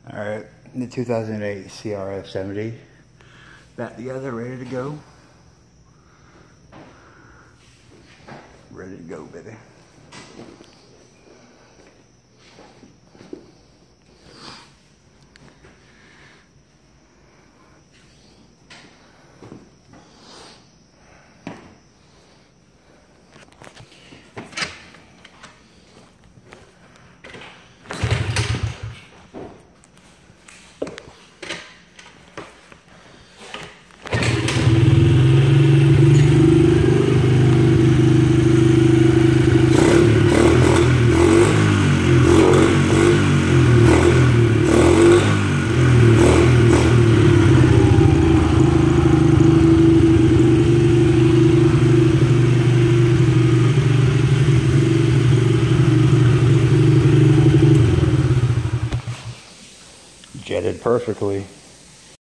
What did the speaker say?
Alright, the 2008 CRF 70. Back together, ready to go. Ready to go, baby. Jetted perfectly.